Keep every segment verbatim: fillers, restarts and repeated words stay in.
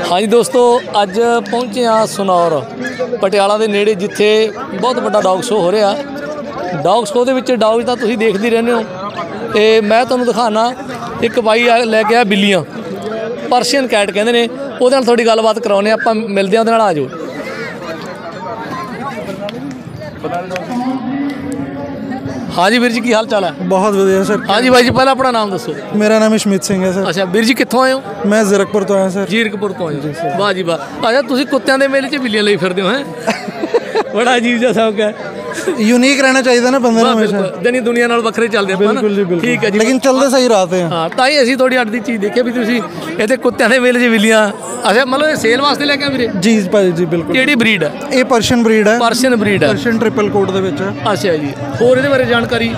हाँ जी दोस्तों, अज पहुँचे हाँ सनौर पटियाला के नेड़े, जिथे बहुत बड़ा डॉग शो हो रहा। डॉग शो के डॉग तो तुसीं देखते रहने हो। तो मैं तुहानूं दिखाना एक बाई लैके आया बिल्लियाँ, परशियन कैट कहते हैं। वो थोड़ी गलबात कराने, आप मिलते हैं, आ जाओ। हाँ जी वीर जी, की हाल चाल है? बहुत वधिया सर। हाँ जी भाई जी, पहले अपना नाम दसो। मेरा नाम इशमीत सिंह है सर। अच्छा वीर जी, कितों आए हो? मैं जीरकपुर तो आया सर। जीरकपुर तो आए हो, वाह जी वाह। अच्छा, तुसीं कुत्तियां दे मेले च बिल्लियां लई फिरदे हो हैं? बड़ा अजीब जिहा शौक है। यूनीक रहना चाहिए ना बंदे ਨੂੰ हमेशा। जनी दुनिया नाल ਵੱਖਰੇ ਚੱਲਦੇ ਆਪਾਂ ਨਾ। ठीक है जी, लेकिन चलते सही रहते हैं। हाँ, ਤਾਂ ਹੀ ਅਸੀਂ ਥੋੜੀ ਅੱਡ ਦੀ ਚੀਜ਼ ਦੇਖੀ ਵੀ ਤੁਸੀਂ ਇਹਦੇ ਕੁੱਤਿਆਂ ਦੇ ਮੇਲੇ 'ਚ ਬਿੱਲੀਆਂ। ਅੱਛਾ, ਮਤਲਬ ਸੇਲ ਵਾਸਤੇ ਲੈ ਕੇ ਆ ਵੀਰੇ? जी भाई जी बिल्कुल। ਕਿਹੜੀ ਬਰੀਡ ਹੈ? ਇਹ पर्शियन ब्रीड है। ਪਰਸ਼ੀਅਨ ਬਰੀਡ ਹੈ। पर्शियन ट्रिपल कोट ਦੇ ਵਿੱਚ। ਅੱਛਾ ਜੀ, ਹੋਰ ਇਹਦੇ ਬਾਰੇ ਜਾਣਕਾਰੀ?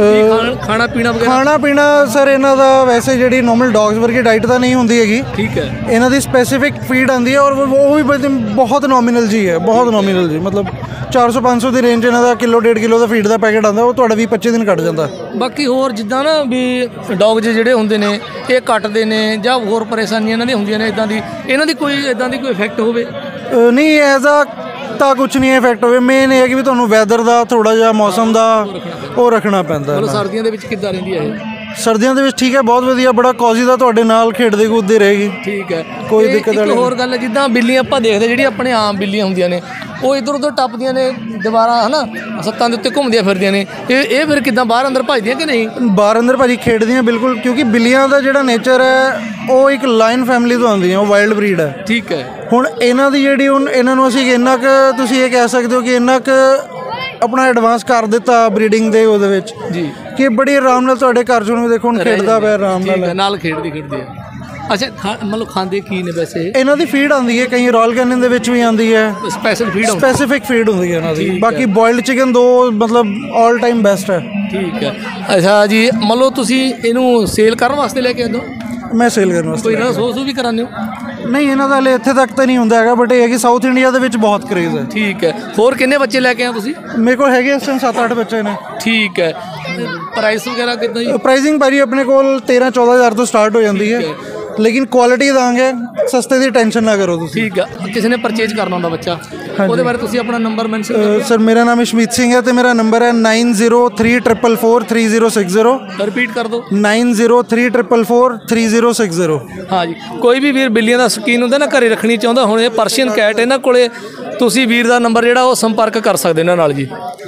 ਖਾਣਾ ਪੀਣਾ ਵਗੈਰਾ? ਖਾਣਾ ਪੀਣਾ ਸਰ ਇਹਨਾਂ ਦਾ ਵੈਸੇ ਜਿਹੜੀ ਨਾਰਮਲ ਡੌਗਸ ਵਰਗੀ ਡਾਈਟ ਤਾਂ ਨਹੀਂ ਹੁੰਦੀ ਹੈਗੀ। ਠੀਕ ਹੈ। ਇਹਨਾਂ ਦੀ ਸਪੈਸੀਫਿਕ ਫੀਡ ਆਉਂਦੀ ਹੈ, ਔਰ ਉਹ ਵੀ ਬਹੁਤ ਨੋਮੀਨਲ ਜੀ ਹੈ, ਬਹੁਤ ਨੋਮੀਨਲ ਜੀ। ਮਤਲਬ ਚਾਰ ਸੌ ਪੰਜ ਸੌ ਦੀ ਰੇਂਜ ਇਹਨਾਂ ਦਾ ਕਿਲੋ ਡੇਢ ਕਿਲੋ ਦਾ ਫੀਡ ਦਾ ਪੈਕੇਟ ਆਉਂਦਾ, ਉਹ ਤੁਹਾਡਾ ਵੀਹ ਪੱਚੀ ਦਿਨ ਕੱਟ ਜਾਂਦਾ। ਬਾਕੀ ਹੋਰ ਜਿੱਦਾਂ ਨਾ ਵੀ ਡੌਗ ਜਿਹੜੇ ਹੁੰਦੇ ਨੇ ਇਹ ਕੱਟਦੇ ਨੇ ਜਾਂ ਹੋਰ ਪਰੇਸ਼ਾਨੀਆਂ ਇਹਨਾਂ ਦੀਆਂ ਹੁੰਦੀਆਂ ਨੇ, ਇੱਦਾਂ ਦੀ ਇਹਨਾਂ ਦੀ ਕੋਈ ਇੱਦਾਂ ਦੀ ਕੋਈ ਇਫੈਕਟ ਹੋਵੇ? ਨਹੀਂ, ਐਜ਼ ਆ ਤਾਂ ਕੁਛ ਨਹੀਂ ਇਫੈਕਟ ਹੋਵੇ। ਮੇਨ ਇਹ ਹੈ ਕਿ ਵੀ ਤੁਹਾਨੂੰ ਵੈਦਰ ਦਾ ਥੋੜਾ ਜਿਹਾ ਮੌਸਮ ਦਾ ਉਹ ਰੱਖਣਾ ਪੈਂਦਾ। ਮਤਲਬ ਸਰਦੀਆਂ ਦੇ ਵਿੱਚ ਕਿੱਦਾਂ ਰਹਿੰਦੀ ਹੈ ਇਹ? ਸਰਦੀਆਂ ਦੇ ਵਿੱਚ ਠੀਕ ਹੈ, ਬਹੁਤ ਵਧੀਆ, ਬੜਾ ਕੌਜ਼ੀ ਦਾ ਤੁਹਾਡੇ ਨਾਲ ਖੇਡਦੀ ਕੂਦਦੀ ਰਹੇਗੀ। ਠੀਕ ਹੈ, ਕੋਈ ਦਿੱਕਤ ਵਾਲੀ। ਇੱਕ ਹੋਰ ਗੱਲ ਹੈ, ਜਿੱਦਾਂ ਬਿੱਲੀਆਂ ਆਪਾਂ ਦੇਖਦੇ ਜਿਹੜੀ ਆਪਣੇ ਆਮ ਬਿੱਲੀਆਂ ਹੁੰਦੀਆਂ ਨੇ ਉਹ ਇੱਧਰ ਉੱਧਰ ਟੱਪਦੀਆਂ ਨੇ ਦੁਬਾਰਾ, ਹੈ ਨਾ, ਸੱਤਾਂ ਦੇ ਉੱਤੇ ਘੁੰਮਦੀਆਂ ਫਿਰਦੀਆਂ ਨੇ। ਇਹ ਇਹ ਫਿਰ ਕਿੱਦਾਂ ਬਾਹਰ ਅੰਦਰ ਭੱਜਦੀਆਂ ਕਿ ਨਹੀਂ? ਬਾਹਰ ਅੰਦਰ ਭਾਜੀ ਖੇਡਦੀਆਂ ਬਿਲਕੁਲ, ਕਿਉਂਕਿ ਬਿੱਲੀਆਂ ਦਾ ਜਿਹੜਾ ਨੇਚਰ ਹੈ ਉਹ ਇੱਕ ਲਾਇਨ ਫੈਮਿਲੀ ਤੋਂ ਆਉਂਦੀਆਂ, ਉਹ ਵਾਈਲਡ ਬਰੀਡ ਹੈ। ਠੀਕ ਹੈ। ਹੁਣ ਇਹਨਾਂ ਦੀ ਜਿਹੜੀ ਹੁਣ ਇਹਨਾਂ ਨੂੰ ਅਸੀਂ ਇੰਨਾ ਕੁ ਤੁਸੀਂ ਇਹ ਕਹਿ ਸਕਦੇ ਹੋ ਕਿ ਇੰਨਾ ਕੁ ਆਪਣਾ ਐਡਵਾਂਸ ਕਰ ਦਿੱਤਾ ਬਰੀਡਿੰਗ ਦੇ ਉਹਦੇ ਵਿੱਚ ਜੀ, ਕਿ ਬੜੀ ਆਰਾਮ ਨਾਲ ਤੁਹਾਡੇ ਘਰ 'ਚ ਨੂੰ ਦੇਖੋ ਹੁਣ ਖੇਡਦਾ ਪਿਆ ਆਰਾਮ ਨਾਲ ਨਾਲ ਖੇਡਦੀ ਖੇਡਦੀ ਹੈ। ਅੱਛਾ, ਮਤਲਬ ਖਾਂਦੇ ਕੀ ਨੇ ਵੈਸੇ? ਇਹਨਾਂ ਦੀ ਫੀਡ ਆਉਂਦੀ ਹੈ, ਕਈ ਰਾਇਲ ਕੈਨਨ ਦੇ ਵਿੱਚ ਵੀ ਆਉਂਦੀ ਹੈ, ਸਪੈਸ਼ਲ ਫੀਡ ਆਉਂਦੀ, ਸਪੈਸੀਫਿਕ ਫੀਡ ਹੁੰਦੀ ਹੈ ਇਹਨਾਂ ਦੀ। ਬਾਕੀ ਬੋਇਲਡ ਚਿਕਨ ਦੋ ਮਤਲਬ ਆਲ ਟਾਈਮ ਬੈਸਟ ਹੈ। ਠੀਕ ਹੈ। ਅੱਛਾ ਜੀ, ਮੰਨ ਲਓ ਤੁਸੀਂ ਇਹਨੂੰ ਸੇਲ ਕਰਨ ਵਾਸਤੇ ਲੈ ਕੇ ਆਉਂਦੇ ਹੋ? ਮੈਂ ਸੇਲ ਕਰਨ ਵਾਸਤੇ। ਕੋਈ ਇਹਨਾਂ ਦਾ ਸੋ ਸੂ ਵੀ ਕਰਾਉਂਦੇ ਹੋ? ਨਹੀਂ, ਇਹਨਾਂ ਦਾ ਹਲੇ ਇੱਥੇ ਤੱਕ ਤਾਂ ਨਹੀਂ ਹੁੰਦਾ ਹੈਗਾ, ਬਟ ਇਹ ਹੈ ਕਿ ਸਾਊਥ ਇੰਡੀਆ ਦੇ ਵਿੱਚ ਬਹੁਤ ਕਰੇਜ਼ ਹੈ। ਠੀਕ ਹੈ। ਹੋਰ ਕਿੰਨੇ ਬੱਚੇ ਲੈ ਕੇ ਆਏ ਤੁਸੀਂ? ਮੇਰੇ ਕੋਲ ਹੈਗੇ ਇਸ ਟਾਈਮ ਸੱਤ ਅੱਠ ਬੱਚੇ ਨੇ। ਠੀਕ ਹੈ। ਪ੍ਰਾਈਸ ਵਗੈਰਾ ਕਿੰਨਾ ਜੀ? ਪ੍ਰਾਈਸਿੰਗ ਭਾਜੀ ਆਪਣੇ ਕੋਲ ਤੇਰ੍ਹਾਂ ਚੌਦ੍ਹਾਂ ਹਜ਼ਾਰ ਤੋਂ ਸਟਾਰਟ ਹੋ ਜਾਂਦੀ ਹੈ, ਲੇਕਿਨ ਕੁਆਲਿਟੀ ਦਾਂਗੇ, ਸਸਤੇ ਦੀ ਟੈਨਸ਼ਨ ਨਾ ਕਰੋ ਤੁਸੀਂ। ਠੀਕ ਹੈ। ਕਿਸੇ ਨੇ ਪਰਚੇਜ ਕਰਨਾ ਹੁੰਦਾ ਬੱਚਾ, ਉਹਦੇ ਬਾਰੇ ਤੁਸੀਂ ਆਪਣਾ ਨੰਬਰ ਮੈਂਸ਼ਨ ਕਰੋ। ਸਰ, ਮੇਰਾ ਨਾਮ ਇਸ਼ਮੀਤ ਸਿੰਘ ਹੈ ਤੇ ਮੇਰਾ ਨੰਬਰ ਹੈ nine zero three triple four three zero six zero. Repeat ਕਰ ਦਿਓ। Nine zero three triple four three zero six zero. ਹਾਂ ਜੀ, ਕੋਈ ਵੀ ਵੀਰ ਬਿੱਲੀਆਂ ਦਾ ਸ਼ੌਕੀਨ ਹੁੰਦਾ ਨਾ, ਘਰੇ ਰੱਖਣੀ ਚਾਹੁੰਦਾ, ਹੁਣ ਇਹ ਪਰਸ਼ੀਅਨ ਕੈਟ ਇਹਨਾਂ ਕੋਲੇ, ਤੁਸੀਂ ਵੀਰ ਦਾ ਨੰਬਰ ਜਿਹੜਾ ਉਹ ਸੰਪਰਕ ਕਰ ਸਕਦੇ ਇਹਨਾਂ ਨਾਲ ਜੀ।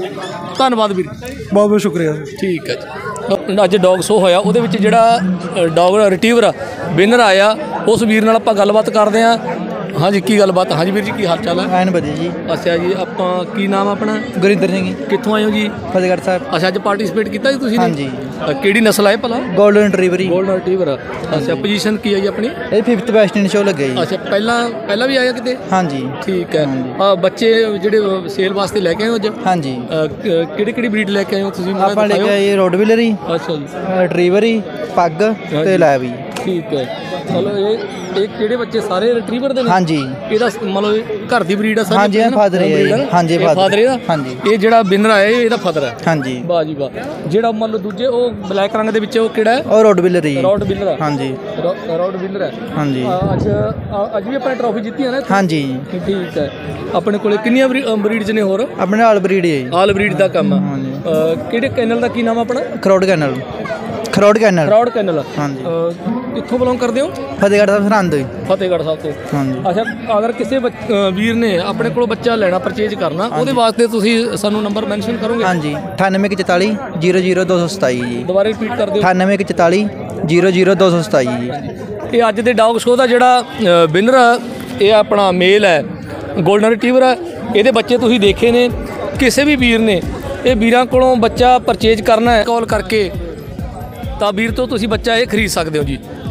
ਧੰਨਵਾਦ ਵੀਰ, ਬਹੁਤ ਬਹੁਤ ਸ਼ੁਕਰੀਆ। ਠੀਕ ਹੈ ਜੀ। ਅੱਜ ਡੌਗ ਸ਼ੋ ਹੋਇਆ, ਉਹਦੇ ਵਿੱਚ ਜਿਹੜਾ ਡੌਗ ਰਿਟਰੀਵਰ ਵਿਨਰ ਆਇਆ, ਉਸ ਵੀਰ ਨਾਲ ਆਪਾਂ ਗੱਲਬਾਤ ਕਰਦੇ ਹਾਂ। हाँ जी, की गलबात? हाँ जी वीर जी, की हाल चाल है? ਐਨ ਵਧੀਆ ਜੀ। अच्छा जी, ਆਪਾਂ ਕੀ ਨਾਮ ਆਪਣਾ? ਗੁਰਿੰਦਰ ਸਿੰਘ ਜੀ। ਕਿੱਥੋਂ ਆਏ ਹੋ ਜੀ? ਫਤਿਹਗੜ੍ਹ ਸਾਹਿਬ। ਅੱਛਾ, ਅੱਜ ਪਾਰਟਿਸਿਪੇਟ ਕੀਤਾ ਜੀ ਤੁਸੀਂ? ਹਾਂਜੀ। ਕਿਹੜੀ ਨਸਲ ਹੈ ਭਲਾ? Golden retriever. Golden retriever. ਅੱਛਾ, ਪੋਜੀਸ਼ਨ ਕੀ ਹੈ ਜੀ ਆਪਣੀ? ਇਹ ਫਿਫਥ ਬੈਸਟ ਇਨ ਸ਼ੋ ਲੱਗਿਆ ਜੀ। ਅੱਛਾ, ਪਹਿਲਾਂ ਪਹਿਲਾਂ ਵੀ ਆਇਆ ਕਿਤੇ? ਹਾਂਜੀ। ਠੀਕ ਹੈ। ਆ ਬੱਚੇ ਜਿਹੜੇ ਸੇਲ ਵਾਸਤੇ ਲੈ ਕੇ ਆਏ ਹੋ ਅੱਜ? ਹਾਂਜੀ। ਕਿਹੜੀ ਕਿਹੜੀ ਬਰੀਡ ਲੈ ਕੇ ਆਏ ਹੋ ਤੁਸੀਂ? ਆਪਾਂ ਲੈ ਕੇ ਆਏ ਰੋਡਵਿਲਰ ਹੀ। ਅੱਛਾ ਜੀ। ਰਿਟਰੀਵਰ ਹੀ, ਪੱਗ ਤੇ ਲੈਬ ਹੀ। ਠੀਕ ਹੈ। ਚਲੋ, ਇਹ ਇਹ ਕਿਹੜੇ ਬੱਚੇ ਸਾਰੇ ਰਿਟਰੀਵਰ ਦੇ ਨੇ? ਹਾਂਜੀ। ਇਹਦਾ ਮਤਲਬ ਘਰ ਦੀ ਬਰੀਡ ਆ ਸਾਰੀ? ਹਾਂਜੀ, ਫਾਦਰ ਹੈ। ਹਾਂਜੀ, ਫਾਦਰ ਇਹਦਾ। ਹਾਂਜੀ। ਇਹ ਜਿਹੜਾ ਵਿਨਰ ਆਇਆ ਇਹਦਾ ਫਾਦਰ ਹੈ? ਹਾਂਜੀ। ਵਾਹ ਜੀ ਵਾਹ। ਜਿਹੜਾ ਮੰਨ ਲਓ ਦੂਜੇ ਉਹ ਬਲੈਕ ਰੰਗ ਦੇ ਵਿੱਚ ਉਹ ਕਿਹੜਾ ਹੈ? ਉਹ ਰੋਡਵਿਲਰ ਹੀ। ਰੋਡਵਿਲਰ ਹੈ। ਹਾਂਜੀ, ਰੋਡਵਿਲਰ ਹੈ। ਹਾਂਜੀ। ਅੱਜ ਅੱਜ ਵੀ ਆਪਣੀ ਟਰੋਫੀ ਜਿੱਤੀ ਹੈ ਨਾ? ਹਾਂਜੀ। ਠੀਕ ਹੈ। ਆਪਣੇ ਕੋਲੇ ਕਿੰਨੀਆਂ ਬਰੀਡਸ ਨੇ ਹੋਰ? ਆਪਣੇ ਆਲ ਬਰੀਡ ਹੈ। ਆਲ ਬਰੀਡ ਦਾ ਕੰਮ ਹੈ। ਕਿਹੜੇ ਕੈਨਲ ਦਾ ਕੀ ਨਾਮ ਆਪਣਾ? Kharor kennel. Kharor kennel. Kharor kennel. ਹਾਂਜੀ। ਕਿੱਥੋਂ ਬਿਲੋਂਗ ਕਰਦੇ ਹੋ? ਫਤਿਹਗੜ੍ਹ ਸਾਹਿਬ ਸਰਹੰਦ। ਫਤਿਹਗੜ੍ਹ ਸਾਹਿਬ ਤੋਂ। ਹਾਂਜੀ। ਅੱਛਾ, ਅਗਰ ਕਿਸੇ ਵੀਰ ਨੇ ਆਪਣੇ ਕੋਲ ਬੱਚਾ ਲੈਣਾ, ਪਰਚੇਜ ਕਰਨਾ, ਉਹਦੇ ਵਾਸਤੇ ਤੁਸੀਂ ਸਾਨੂੰ ਨੰਬਰ ਮੈਂਸ਼ਨ ਕਰੋਗੇ? ਹਾਂਜੀ। ਅਠਾਨਵੇਂ ਇੱਕ ਚੁਤਾਲੀ ਜੀਰੋ ਜੀਰੋ ਦੋ ਸੌ ਸਤਾਈ ਜੀ। ਦੁਬਾਰਾ ਰਿਪੀਟ ਕਰ ਦਿਓ। ਅਠਾਨਵੇਂ ਇੱਕ ਚੁਤਾਲੀ ਜੀਰੋ ਜੀਰੋ ਦੋ ਸੌ ਸਤਾਈ ਜੀ। ਇਹ ਅੱਜ ਦੇ ਡੌਗ ਸ਼ੋ ਦਾ ਜਿਹੜਾ ਵਿਨਰ ਇਹ ਆਪਣਾ ਮੇਲ ਹੈ, ਗੋਲਡਨ ਰਿਟਰੀਵਰ ਹੈ। ਇਹਦੇ ਬੱਚੇ ਤੁਸੀਂ ਦੇਖੇ ਨੇ। ਕਿਸੇ ਵੀ ਵੀਰ ਨੇ ਇਹ ਵੀਰਾਂ ਕੋਲੋਂ ਬੱਚਾ ਪਰਚੇਜ ਕਰਨਾ ਹੈ, ਕਾਲ ਕਰਕੇ ਤਾਂ ਵੀਰ ਤੋਂ ਤੁਸੀਂ ਬੱਚਾ ਇਹ ਖਰੀਦ ਸਕਦੇ ਹੋ ਜੀ।